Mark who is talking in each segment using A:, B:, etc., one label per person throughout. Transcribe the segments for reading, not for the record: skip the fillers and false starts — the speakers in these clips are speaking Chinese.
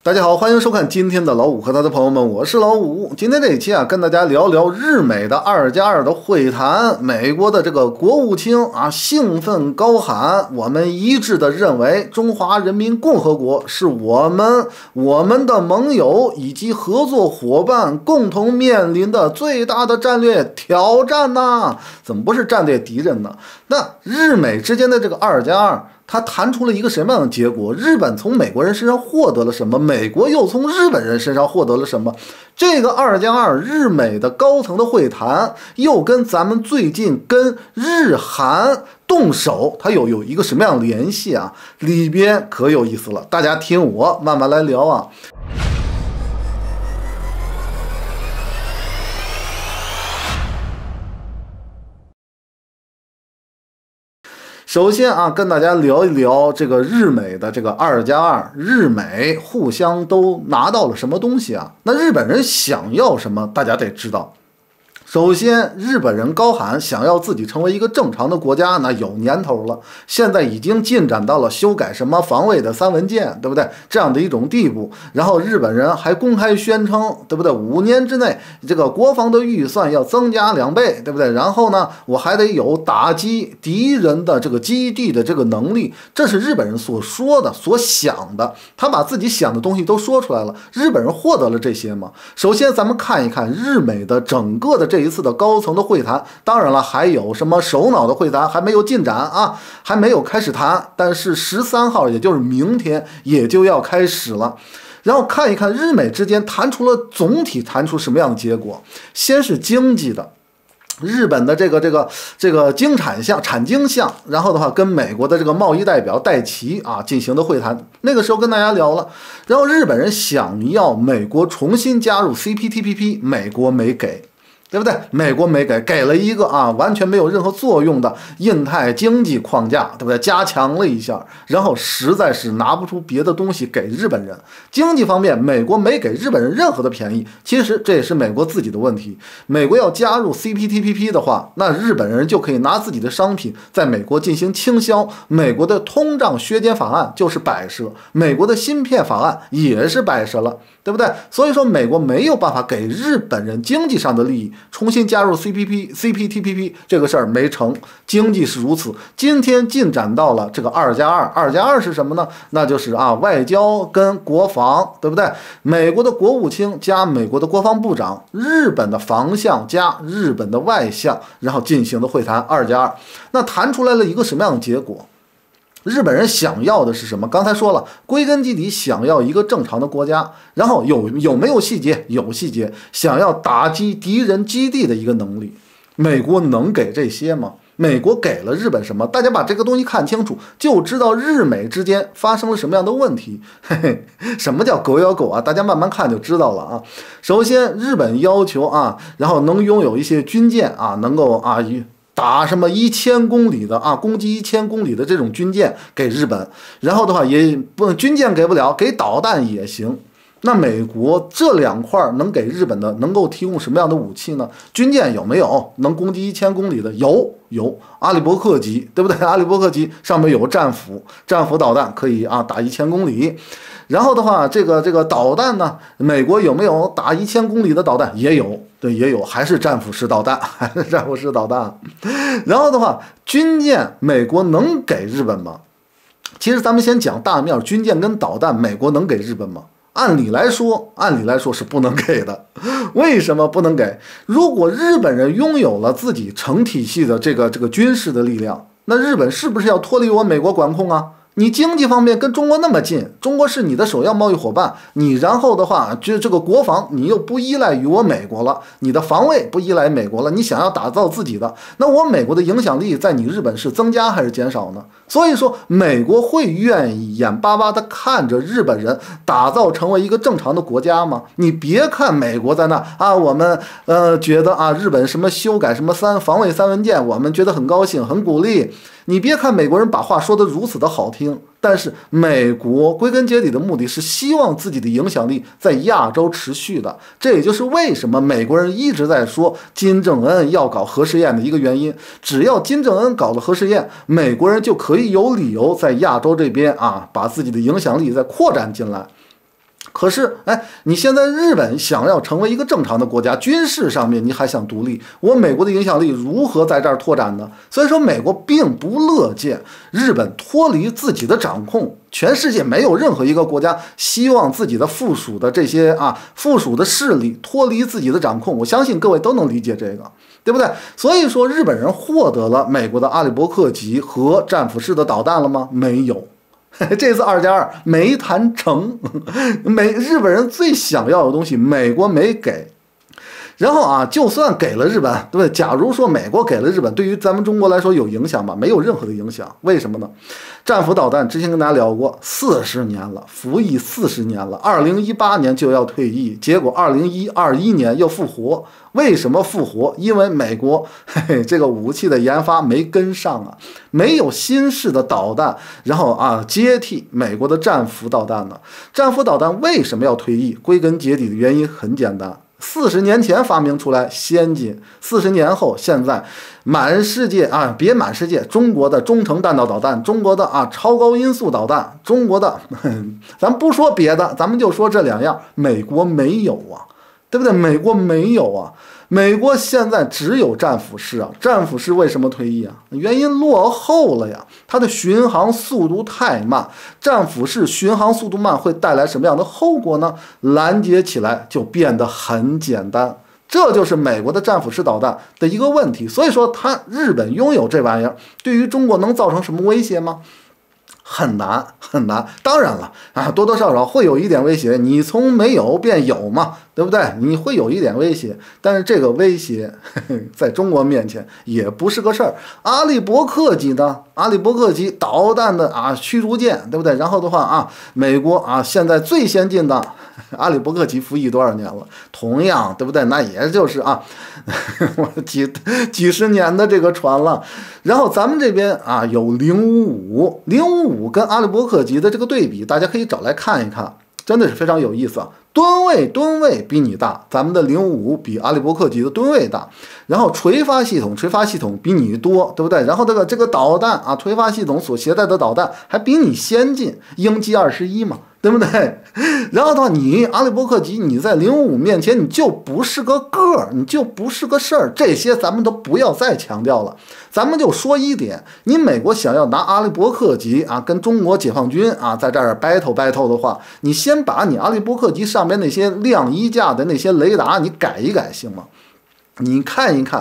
A: 大家好，欢迎收看今天的老五和他的朋友们，我是老五。今天这一期跟大家聊聊日美的2+2的会谈。美国的这个国务卿兴奋高喊，我们一致的认为中华人民共和国是我们的盟友以及合作伙伴共同面临的最大的战略挑战呐！怎么不是战略敌人呢？那日美之间的这个2+2。他谈出了一个什么样的结果？日本从美国人身上获得了什么？美国又从日本人身上获得了什么？这个2+2日美的高层的会谈，又跟咱们最近跟日韩动手，它有一个什么样的联系啊？里边可有意思了，大家听我慢慢来聊啊。首先跟大家聊一聊这个日美的这个2+2，日美互相都拿到了什么东西啊？那日本人想要什么？大家得知道。首先，日本人高喊想要自己成为一个正常的国家，那有年头了，现在已经进展到了修改什么防卫的3文件，对不对？这样的一种地步。然后日本人还公开宣称，对不对？5年之内，这个国防的预算要增加2倍，对不对？然后呢，我还得有打击敌人的这个基地的这个能力，这是日本人所说的、所想的。他把自己想的东西都说出来了。日本人获得了这些吗？首先，咱们看一看日美的整个的这一次的高层的会谈，当然了，还有什么首脑的会谈还没有进展还没有开始谈，但是13号，也就是明天也就要开始了。然后看一看日美之间总体谈出什么样的结果。先是经济的。日本的这个产经项，然后的话跟美国的这个贸易代表戴奇进行的会谈，那个时候跟大家聊了，然后日本人想要美国重新加入 CPTPP， 美国没给。对不对？美国没给了一个完全没有任何作用的印太经济框架，对不对？加强了一下，然后实在是拿不出别的东西给日本人。经济方面，美国没给日本人任何的便宜，其实这也是美国自己的问题。美国要加入 CPTPP 的话，那日本人就可以拿自己的商品在美国进行倾销。美国的通胀削减法案就是摆设，美国的芯片法案也是摆设了，对不对？所以说，美国没有办法给日本人经济上的利益。重新加入 CPTPP 这个事儿没成，经济是如此。今天进展到了这个2+2是什么呢？那就是外交跟国防，对不对？美国的国务卿加美国的国防部长，日本的防相加日本的外相，然后进行的会谈2+2。那谈出来了一个什么样的结果？日本人想要的是什么？刚才说了，归根结底想要一个正常的国家，然后有没有细节？有细节，想要打击敌人基地的一个能力。美国能给这些吗？美国给了日本什么？大家把这个东西看清楚，就知道日美之间发生了什么样的问题。什么叫狗咬狗大家慢慢看就知道了首先，日本要求然后能拥有一些军舰能够打什么1000公里的攻击1000公里的这种军舰给日本，然后的话也不军舰给不了，给导弹也行。那美国这2块能给日本的，能够提供什么样的武器呢？军舰有没有能攻击1000公里的？有阿里伯克级，对不对？阿里伯克级上面有战斧导弹可以打1000公里。然后的话，这个导弹呢，美国有没有打1000公里的导弹？也有，对，也有，还是战斧式导弹。然后的话，军舰美国能给日本吗？其实咱们先讲大面，军舰跟导弹，美国能给日本吗？按理来说是不能给的。为什么不能给？如果日本人拥有了自己成体系的这个军事的力量，那日本是不是要脱离我美国管控你经济方面跟中国那么近，中国是你的首要贸易伙伴，你然后的话，这个国防你又不依赖于我美国了，你的防卫不依赖美国了，你想要打造自己的，那我美国的影响力在你日本是增加还是减少呢？所以说，美国会愿意眼巴巴的看着日本人打造成为一个正常的国家吗？你别看美国在那我们觉得日本什么修改什么防卫3文件，我们觉得很高兴很鼓励。你别看美国人把话说得如此的好听，但是美国归根结底的目的是希望自己的影响力在亚洲持续的，这也就是为什么美国人一直在说金正恩要搞核试验的一个原因。只要金正恩搞了核试验，美国人就可以有理由在亚洲这边把自己的影响力再扩展进来。 可是，哎，你现在日本想要成为一个正常的国家，军事上面你还想独立，我美国的影响力如何在这儿拓展呢？所以说，美国并不乐见日本脱离自己的掌控。全世界没有任何一个国家希望自己的附属的这些附属的势力脱离自己的掌控。我相信各位都能理解这个，对不对？所以说，日本人获得了美国的阿里伯克级和战斧式的导弹了吗？没有。这次2+2没谈成，日本人最想要的东西，美国没给。然后就算给了日本，对不对？假如说美国给了日本，对于咱们中国来说有影响吗？没有任何的影响。为什么呢？战斧导弹之前跟大家聊过，40年了，服役40年了，2018年就要退役，结果2021年又复活。为什么复活？因为美国这个武器的研发没跟上啊，没有新式的导弹，然后接替美国的战斧导弹呢？战斧导弹为什么要退役？归根结底的原因很简单。40年前发明出来先进，40年后现在满世界别满世界，中国的中程弹道导弹，中国的超高音速导弹，中国的咱不说别的，咱们就说这2样，美国没有啊，对不对？美国没有啊。美国现在只有战斧式啊，战斧式为什么退役啊？原因落后了呀，它的巡航速度太慢。战斧式巡航速度慢会带来什么样的后果呢？拦截起来就变得很简单，这就是美国的战斧式导弹的一个问题。所以说，日本拥有这玩意儿，对于中国能造成什么威胁吗？很难很难。当然了多多少少会有一点威胁，你从没有变有嘛，对不对？你会有一点威胁，但是这个威胁在中国面前也不是个事儿。阿里伯克级的阿里伯克级导弹的驱逐舰，对不对？然后的话美国现在最先进的阿里伯克级服役多少年了？同样，对不对？那也就是几十年的这个船了。然后咱们这边有055跟阿里伯克级的这个对比，大家可以找来看一看，真的是非常有意思啊。吨位比你大，咱们的055比阿里伯克级的吨位大，然后垂发系统比你多，对不对？然后这个导弹垂发系统所携带的导弹还比你先进，鹰击21嘛，对不对？然后的话，你阿里伯克级你在055面前你就不是个个儿，你就不是个事儿，这些咱们都不要再强调了。咱们就说一点，你美国想要拿阿里伯克级跟中国解放军在这儿 battle 的话，你先把你阿里伯克级上边那些亮衣架的那些雷达你改一改行吗？你看一看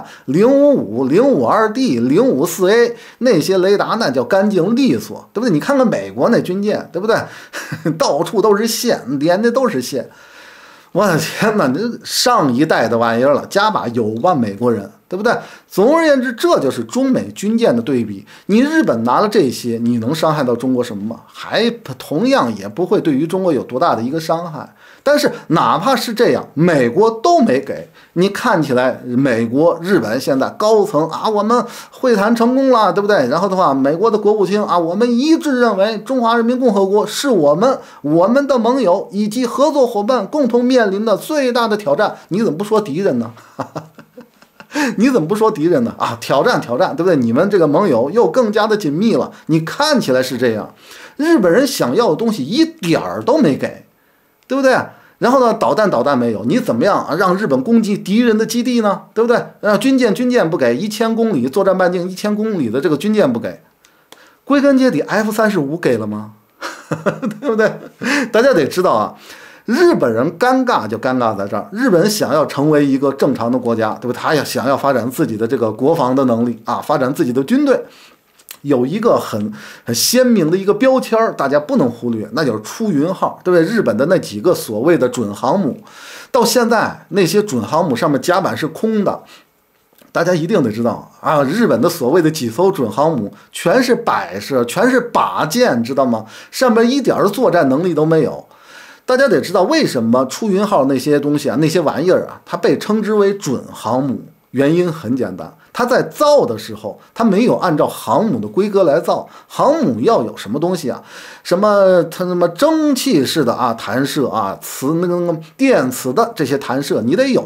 A: 055、052D、054A 那些雷达，那叫干净利索，对不对？你看看美国那军舰，对不对？到处都是线，连的都是线。我的天哪，这上一代的玩意儿了，加把有关美国人，对不对？总而言之，这就是中美军舰的对比。你日本拿了这些，你能伤害到中国什么吗？还同样也不会对于中国有多大的一个伤害。但是哪怕是这样，美国都没给。你看起来美国、日本现在高层我们会谈成功了，对不对？然后的话，美国的国务卿我们一致认为中华人民共和国是我们的盟友以及合作伙伴共同面临的最大的挑战。你怎么不说敌人呢？你怎么不说敌人呢？挑战，对不对？你们这个盟友又更加的紧密了。你看起来是这样，日本人想要的东西一点儿都没给，对不对？然后呢，导弹没有，你怎么样让日本攻击敌人的基地呢？对不对？军舰不给，1000公里作战半径1000公里的这个军舰不给，归根结底 F-35给了吗？对不对？大家得知道日本人尴尬就尴尬在这儿，日本人想要成为一个正常的国家，对不对？他也想要发展自己的这个国防的能力发展自己的军队。有一个很鲜明的一个标签，大家不能忽略，那就是出云号，对不对？日本的那几个所谓的准航母，到现在那些准航母上面甲板是空的，大家一定得知道日本的所谓的几艘准航母全是摆设，全是把件，知道吗？上面一点作战能力都没有。大家得知道为什么出云号那些东西那些玩意儿它被称之为准航母，原因很简单。它在造的时候，它没有按照航母的规格来造。航母要有什么东西什么蒸汽式的弹射电磁的这些弹射你得有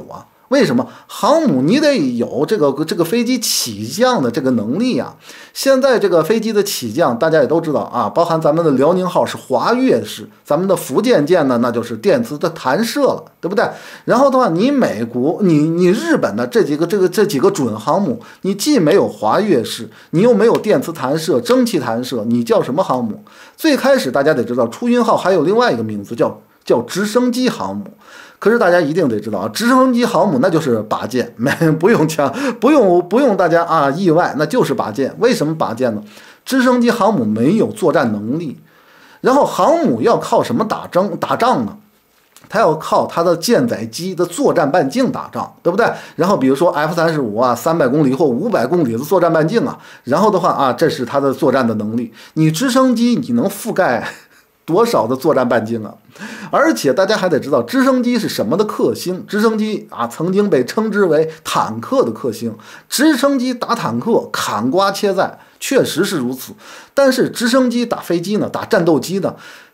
A: 为什么航母你得有这个飞机起降的这个能力啊？现在这个飞机的起降，大家也都知道啊，包含咱们的辽宁号是滑跃式，咱们的福建舰呢，那就是电磁的弹射了，对不对？然后的话，你美国、你日本的这几个准航母，你既没有滑跃式，你又没有电磁弹射、蒸汽弹射，你叫什么航母？最开始大家得知道，出云号还有另外一个名字叫直升机航母。可是大家一定得知道啊，直升机航母那就是拔剑，不用大家啊意外，那就是拔剑。为什么拔剑呢？直升机航母没有作战能力，然后航母要靠什么打仗呢？它要靠它的舰载机的作战半径打仗，对不对？然后比如说 F-35啊，300公里或500公里的作战半径啊，然后的话啊，这是它的作战的能力。你直升机你能覆盖多少的作战半径啊？而且大家还得知道，直升机是什么的克星？直升机啊，曾经被称之为坦克的克星。直升机打坦克，砍瓜切菜，确实是如此。但是直升机打飞机呢，打战斗机呢，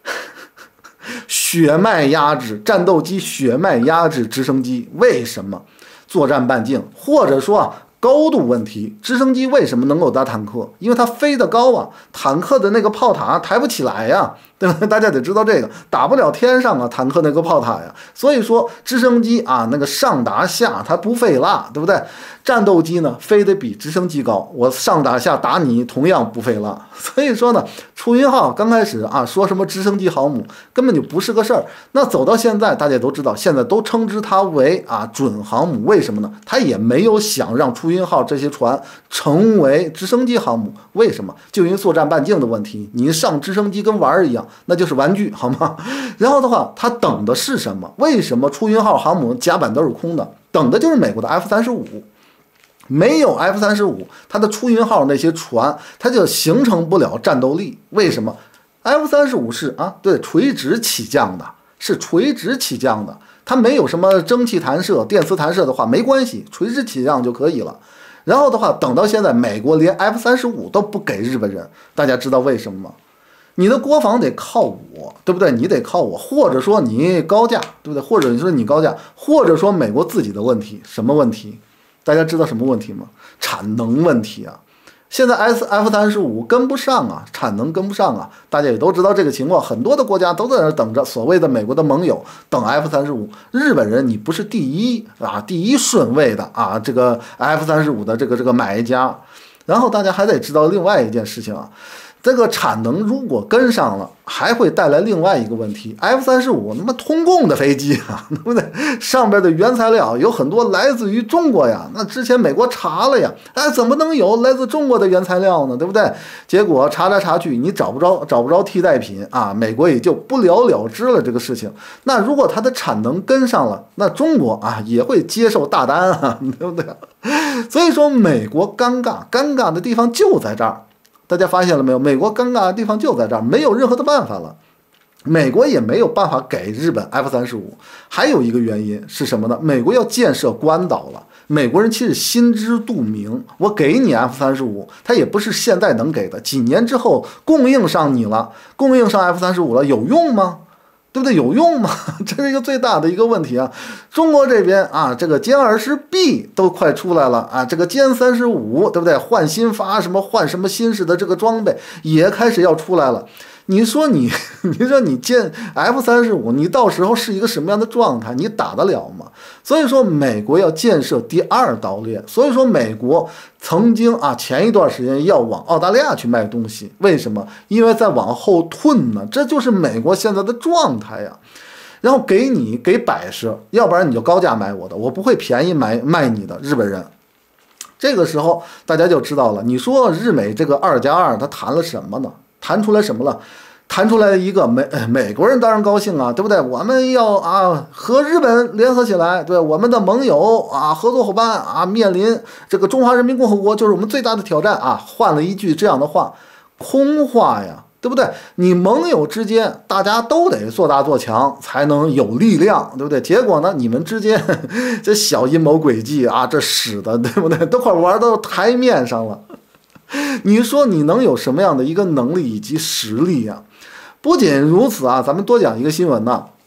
A: 血脉压制战斗机，血脉压制直升机。为什么？作战半径，或者说高度问题。直升机为什么能够打坦克？因为它飞得高啊，坦克的那个炮塔抬不起来呀，对吧？大家得知道这个，打不了天上啊，坦克那个炮塔呀。所以说直升机啊，那个上打下它不费蜡，对不对？战斗机呢，飞得比直升机高，我上打下打你同样不费蜡。所以说呢，出云号刚开始啊，说什么直升机航母根本就不是个事儿。那走到现在，大家都知道，现在都称之它为啊准航母。为什么呢？它也没有想让出云号这些船成为直升机航母。为什么？就因为作战半径的问题，你上直升机跟玩儿一样，那就是玩具，好吗？然后的话，它等的是什么？为什么出云号航母甲板都是空的？等的就是美国的 F-35。没有 F-35，它的出云号那些船，它就形成不了战斗力。为什么 ？F-35是啊，对，垂直起降的，是垂直起降的，它没有什么蒸汽弹射、电磁弹射的话没关系，垂直起降就可以了。然后的话，等到现在，美国连 F-35都不给日本人，大家知道为什么吗？你的国防得靠我，对不对？你得靠我，或者说你高价，对不对？或者你说你高价，或者说美国自己的问题，什么问题？大家知道什么问题吗？产能问题啊！现在 F-35跟不上啊，产能跟不上啊，大家也都知道这个情况。很多的国家都在那等着所谓的美国的盟友等 F-35。日本人你不是第一顺位的啊，这个 F-35的这个买家。然后大家还得知道另外一件事情啊。这个产能如果跟上了，还会带来另外一个问题。F-35他妈通共的飞机啊，对不对？上边的原材料有很多来自于中国呀。那之前美国查了呀，哎，怎么能有来自中国的原材料呢？对不对？结果查来查去，你找不着替代品啊，美国也就不了了之了这个事情。那如果它的产能跟上了，那中国啊也会接受大单啊，对不对？所以说美国尴尬的地方就在这儿。大家发现了没有？美国尴尬的地方就在这儿，没有任何的办法了。美国也没有办法给日本 F-35。还有一个原因是什么呢？美国要建设关岛了。美国人其实心知肚明，我给你 F-35，它也不是现在能给的，几年之后供应上你了，供应上 F-35了，有用吗？对不对？有用吗？这是一个最大的一个问题啊！中国这边啊，这个歼20B 都快出来了啊，这个歼35，对不对？换新发换什么新式的这个装备也开始要出来了。你说你建 F-35，你到时候是一个什么样的状态？你打得了吗？所以说，美国要建设第二岛链。所以说，美国曾经啊，前一段时间要往澳大利亚去卖东西，为什么？因为在往后退呢，这就是美国现在的状态呀。然后给摆设，要不然你就高价买我的，我不会便宜卖你的，日本人。这个时候大家就知道了，你说日美这个2+2，它谈了什么呢？谈出来什么了？谈出来一个美国人当然高兴啊，对不对？我们要啊和日本联合起来，对我们的盟友啊合作伙伴啊面临这个中华人民共和国就是我们最大的挑战啊，换了一句这样的话，空话呀，对不对？你盟友之间大家都得做大做强才能有力量，对不对？结果呢，你们之间这小阴谋诡计啊，这使的对不对？都快玩到台面上了。你说你能有什么样的一个能力以及实力啊？不仅如此啊，咱们多讲一个新闻呢。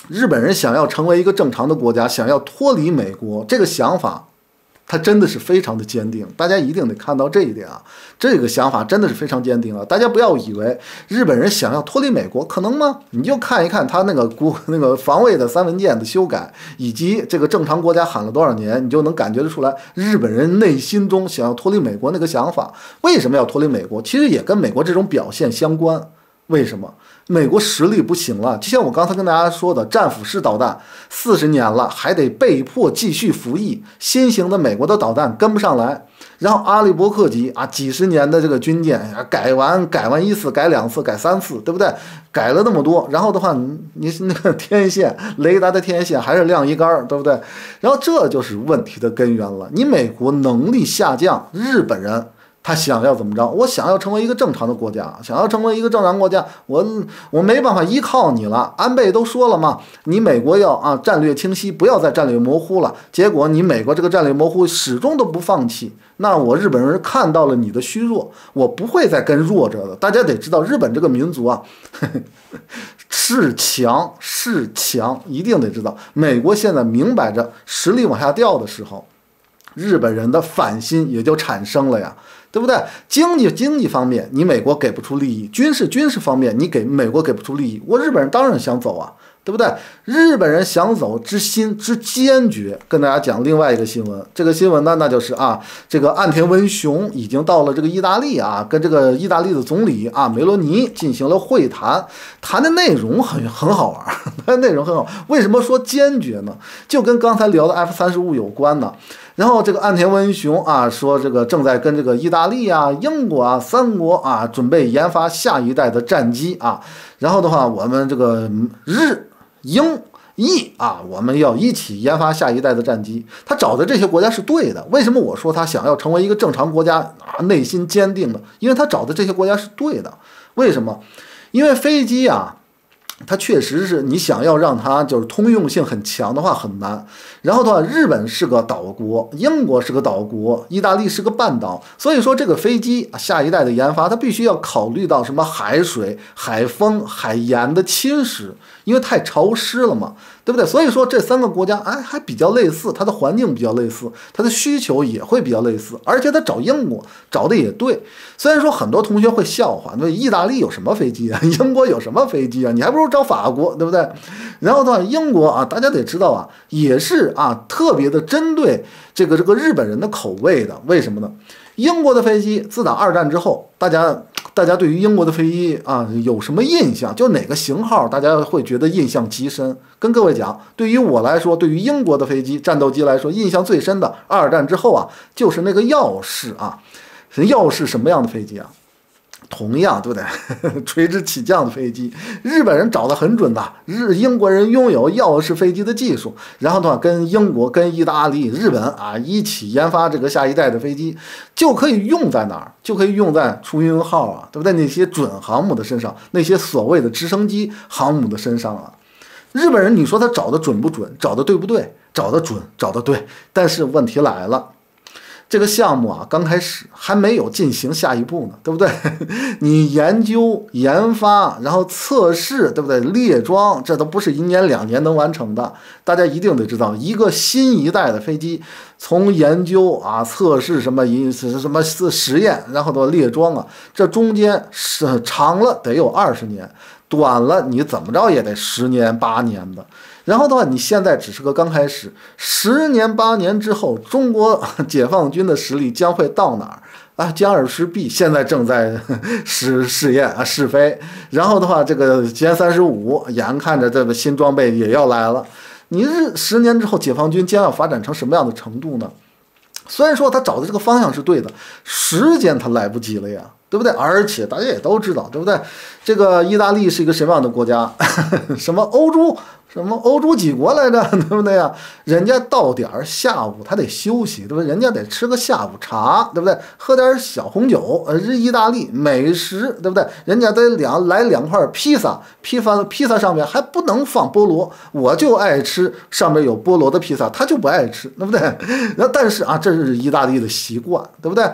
A: 日本人想要成为一个正常的国家，想要脱离美国，这个想法他真的是非常的坚定，大家一定得看到这一点啊！这个想法真的是非常坚定啊！大家不要以为日本人想要脱离美国可能吗？你就看一看他那个防卫的三文件的修改，以及这个正常国家喊了多少年，你就能感觉得出来日本人内心中想要脱离美国那个想法。为什么要脱离美国？其实也跟美国这种表现相关。为什么？美国实力不行了，就像我刚才跟大家说的，战斧式导弹40年了，还得被迫继续服役，新型的美国的导弹跟不上来。然后阿利伯克级啊，几十年的这个军舰改完一次，改2次，改3次，对不对？改了那么多，然后的话，你那个天线雷达的天线还是亮一杆，对不对？然后这就是问题的根源了。你美国能力下降，日本人他想要怎么着？我想要成为一个正常的国家，想要成为一个正常国家，我没办法依靠你了。安倍都说了嘛，你美国要战略清晰，不要再战略模糊了。结果你美国这个战略模糊始终都不放弃，那我日本人看到了你的虚弱，我不会再跟弱者的。大家得知道，日本这个民族啊，是强，一定得知道。美国现在明摆着实力往下掉的时候，日本人的反心也就产生了呀。对不对？经济方面，你美国给不出利益；军事方面，你美国给不出利益。我日本人当然想走啊，对不对？日本人想走之心之坚决。跟大家讲另外一个新闻，这个新闻呢，那就是这个岸田文雄已经到了这个意大利啊，跟这个意大利的总理梅罗尼进行了会谈，谈的内容很好玩，谈的内容很好。为什么说坚决呢？就跟刚才聊的 F-35有关呢。然后这个岸田文雄说这个正在跟这个意大利英国3国准备研发下一代的战机然后的话我们这个日英意我们要一起研发下一代的战机。他找的这些国家是对的。为什么我说他想要成为一个正常国家内心坚定的？因为他找的这些国家是对的。为什么？因为飞机它确实是你想要让它就是通用性很强的话很难。然后的话，日本是个岛国，英国是个岛国，意大利是个半岛，所以说这个飞机下一代的研发，它必须要考虑到什么海水、海风、海盐的侵蚀，因为太潮湿了嘛，对不对？所以说这3个国家还比较类似，它的环境比较类似，它的需求也会比较类似，而且它找英国找的也对。虽然说很多同学会笑话，那意大利有什么飞机啊？英国有什么飞机啊？你还不如找法国，对不对？然后呢，英国大家得知道也是特别的针对这个日本人的口味的。为什么呢？英国的飞机自打2战之后，大家对于英国的飞机有什么印象？就哪个型号大家会觉得印象极深？跟各位讲，对于我来说，对于英国的飞机战斗机来说，印象最深的2战之后就是那个耀式耀式什么样的飞机同样，对不对？垂直起降的飞机，日本人找得很准的。英国人拥有耀式飞机的技术，然后的话跟英国、跟意大利、日本一起研发这个下一代的飞机，就可以用在哪儿？就可以用在出云号对不对？那些准航母的身上，那些所谓的直升机航母的身上日本人，你说他找的准不准？找的对不对？找的准，找的对。但是问题来了。这个项目刚开始还没有进行下一步呢，对不对？你研究、研发，然后测试，对不对？列装，这都不是1年2年能完成的。大家一定得知道，一个新一代的飞机，从研究测试什么实验，然后到列装这中间是长了得有20年，短了你怎么着也得10年8年的。然后的话，你现在只是个刚开始，10年8年之后，中国解放军的实力将会到哪儿歼20B现在正在试验试飞，然后的话，这个歼35眼看着这个新装备也要来了。你10年之后，解放军将要发展成什么样的程度呢？虽然说他找的这个方向是对的，时间他来不及了呀，对不对？而且大家也都知道，对不对？这个意大利是一个什么样的国家？什么欧洲几国来着，对不对呀？人家到点儿下午他得休息，对不对？人家得吃个下午茶，对不对？喝点小红酒，意大利美食，对不对？人家得来2块披萨，披萨上面还不能放菠萝，我就爱吃上面有菠萝的披萨，他就不爱吃，对不对？但是这是意大利的习惯，对不对？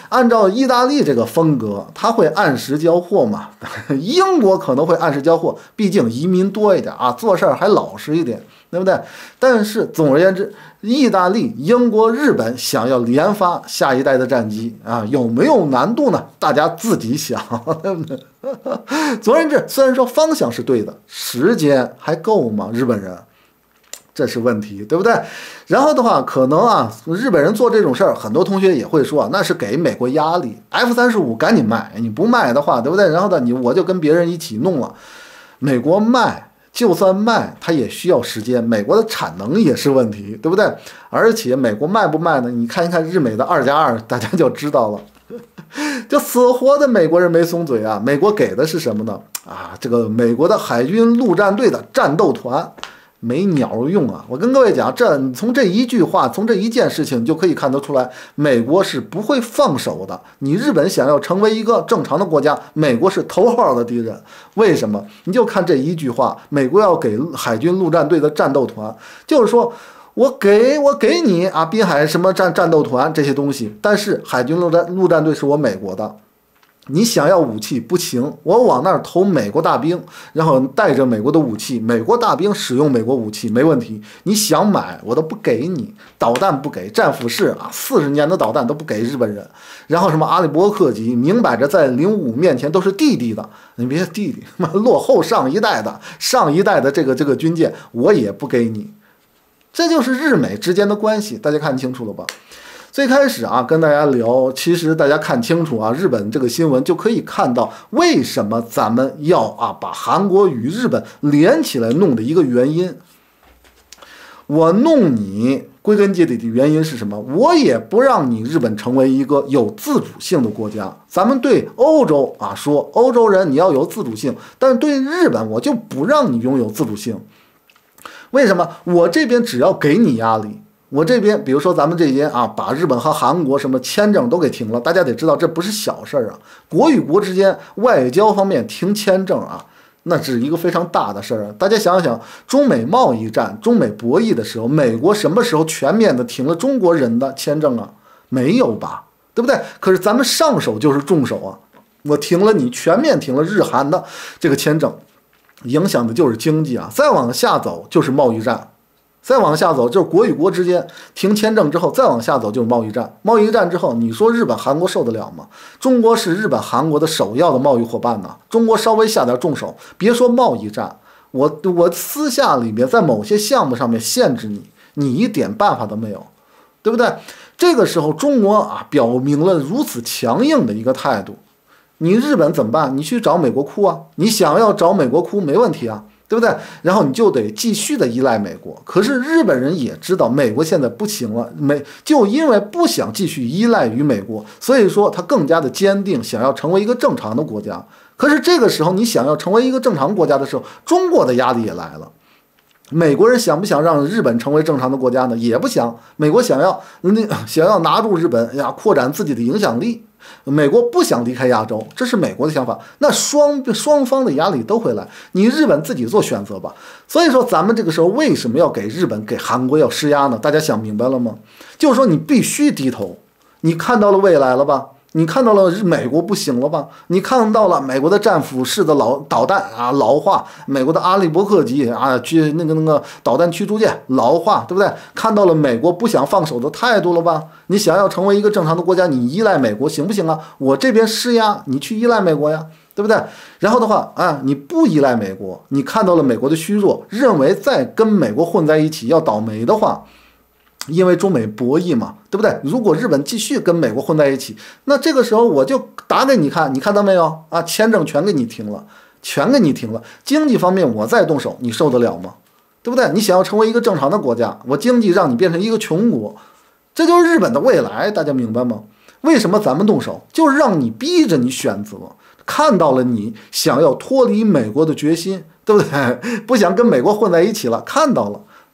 A: 按照意大利这个风格，它会按时交货嘛？英国可能会按时交货，毕竟移民多一点啊，做事儿还老实一点，对不对？但是总而言之，意大利、英国、日本想要连发下一代的战机啊，有没有难度呢？大家自己想，对不对？总而言之，虽然说方向是对的，时间还够吗？日本人？这是问题，对不对？然后的话，可能啊，日本人做这种事儿，很多同学也会说，那是给美国压力。F-35赶紧卖，你不卖的话，对不对？然后呢，我就跟别人一起弄了。美国卖，就算卖，它也需要时间。美国的产能也是问题，对不对？而且美国卖不卖呢？你看一看日美的2+2，大家就知道了。就死活的美国人没松嘴啊！美国给的是什么呢？啊，这个美国的海军陆战队的战斗团。没鸟用啊！我跟各位讲，从这一句话，从这一件事情，你就可以看得出来，美国是不会放手的。你日本想要成为一个正常的国家，美国是头号的敌人。为什么？你就看这一句话，美国要给海军陆战队的战斗团，就是说我给你啊，滨海什么战斗团这些东西，但是海军陆战队是我美国的。你想要武器不行，我往那儿投美国大兵，然后带着美国的武器，美国大兵使用美国武器没问题。你想买我都不给你，导弹不给，战斧式啊，40年的导弹都不给日本人。然后什么阿里伯克级，明摆着在055面前都是弟弟的，你别弟弟，落后上一代的这个军舰我也不给你。这就是日美之间的关系，大家看清楚了吧？最开始啊，跟大家聊，其实大家看清楚啊，日本这个新闻就可以看到为什么咱们要啊把韩国与日本连起来弄的一个原因。我弄你归根结底的原因是什么？我也不让你日本成为一个有自主性的国家。咱们对欧洲啊说，欧洲人你要有自主性，但是对日本我就不让你拥有自主性。为什么？我这边只要给你压力。我这边，比如说咱们这边啊，把日本和韩国什么签证都给停了，大家得知道这不是小事儿啊。国与国之间外交方面停签证啊，那是一个非常大的事儿啊。大家想想，中美贸易战、中美博弈的时候，美国什么时候全面的停了中国人的签证啊？没有吧，对不对？可是咱们上手就是重手啊，我停了你，全面停了日韩的这个签证，影响的就是经济啊。再往下走就是贸易战。再往下走就是国与国之间停签证之后，再往下走就是贸易战。贸易战之后，你说日本、韩国受得了吗？中国是日本、韩国的首要的贸易伙伴呢。中国稍微下点重手，别说贸易战，我私下里面在某些项目上面限制你，你一点办法都没有，对不对？这个时候中国啊表明了如此强硬的一个态度，你日本怎么办？你去找美国哭啊！你想要找美国哭没问题啊。对不对？然后你就得继续的依赖美国。可是日本人也知道美国现在不行了，就因为不想继续依赖于美国，所以说他更加的坚定，想要成为一个正常的国家。可是这个时候，你想要成为一个正常国家的时候，中国的压力也来了。美国人想不想让日本成为正常的国家呢？也不想。美国想要拿住日本呀，扩展自己的影响力。美国不想离开亚洲，这是美国的想法。那双方的压力都会来，你日本自己做选择吧。所以说，咱们这个时候为什么要给日本、给韩国要施压呢？大家想明白了吗？就是说你必须低头。你看到了未来了吧？你看到了美国不行了吧？你看到了美国的战斧式的导弹啊老化，美国的阿利伯克级啊那个导弹驱逐舰老化，对不对？看到了美国不想放手的态度了吧？你想要成为一个正常的国家，你依赖美国行不行啊？我这边施压，你去依赖美国呀，对不对？然后的话啊，你不依赖美国，你看到了美国的虚弱，认为再跟美国混在一起要倒霉的话。因为中美博弈嘛，对不对？如果日本继续跟美国混在一起，那这个时候我就打给你看，你看到没有啊？签证全给你停了，经济方面我再动手，你受得了吗？对不对？你想要成为一个正常的国家，我经济让你变成一个穷国，这就是日本的未来，大家明白吗？为什么咱们动手？就是让你逼着你选择，看到了你想要脱离美国的决心，对不对？不想跟美国混在一起了，看到了。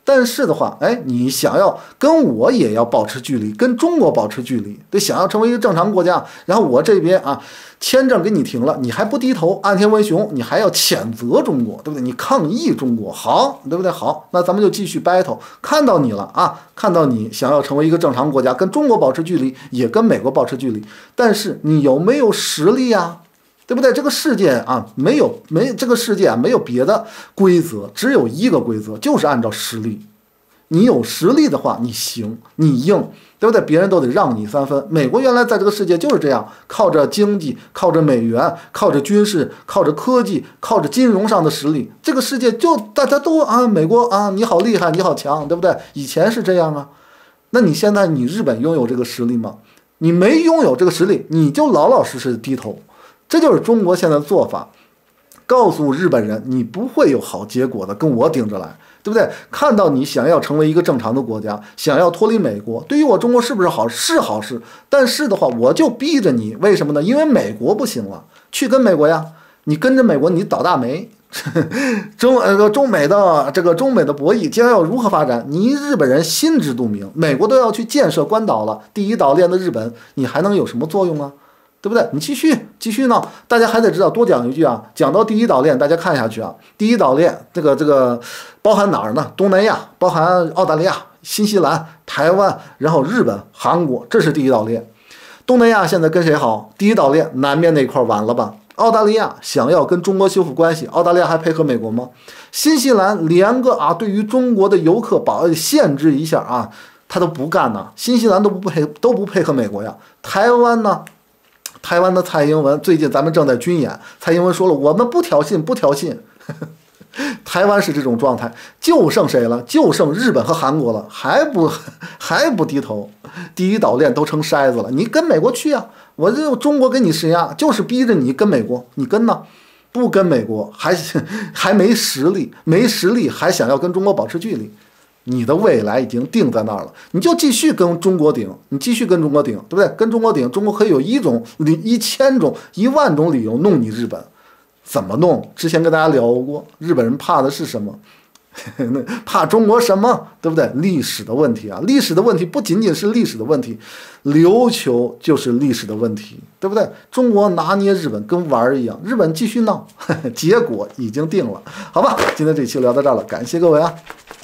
A: 但是的话，哎，你想要跟我也要保持距离，跟中国保持距离，对，想要成为一个正常国家，然后我这边啊，签证给你停了，你还不低头，安天为雄，你还要谴责中国，对不对？你抗议中国，好，对不对？好，那咱们就继续 battle， 看到你了啊，看到你想要成为一个正常国家，跟中国保持距离，也跟美国保持距离，但是你有没有实力啊？对不对？这个世界啊，这个世界啊，没有别的规则，只有一个规则，就是按照实力。你有实力的话，你行，你硬，对不对？别人都得让你3分。美国原来在这个世界就是这样，靠着经济，靠着美元，靠着军事，靠着科技，靠着金融上的实力，这个世界就大家都啊，美国啊，你好厉害，你好强，对不对？以前是这样啊。那你现在你日本拥有这个实力吗？你没拥有这个实力，你就老老实实的低头。这就是中国现在的做法，告诉日本人你不会有好结果的，跟我顶着来，对不对？看到你想要成为一个正常的国家，想要脱离美国，对于我中国是不是好？是好事，但是的话，我就逼着你，为什么呢？因为美国不行了，去跟美国呀，你跟着美国，你倒大霉。中美的博弈将要如何发展？你日本人心知肚明，美国都要去建设关岛了，第一岛链的日本，你还能有什么作用啊？对不对？你继续闹，大家还得知道，多讲一句啊，讲到第一岛链，大家看下去啊，第一岛链这个包含哪儿呢？东南亚，包含澳大利亚、新西兰、台湾，然后日本、韩国，这是第一岛链。东南亚现在跟谁好？第一岛链南面那块完了吧？澳大利亚想要跟中国修复关系，澳大利亚还配合美国吗？新西兰连个啊，对于中国的游客限制一下啊，他都不干呢。新西兰都不配合美国呀。台湾呢？台湾的蔡英文最近咱们正在军演，蔡英文说了，我们不挑衅。台湾是这种状态，就剩谁了？就剩日本和韩国了，还不低头。第一岛链都成筛子了，你跟美国去啊！我这中国给你施压，就是逼着你跟美国，你跟呢？不跟美国还没实力，还想要跟中国保持距离。你的未来已经定在那儿了，你就继续跟中国顶，对不对？跟中国顶，中国可以有1000种、10000种理由弄你日本，怎么弄？之前跟大家聊过，日本人怕的是什么？怕中国什么？对不对？历史的问题啊，历史的问题不仅仅是历史的问题，琉球就是历史的问题，对不对？中国拿捏日本跟玩儿一样，日本继续闹，结果已经定了，好吧？今天这期聊到这儿了，感谢各位啊。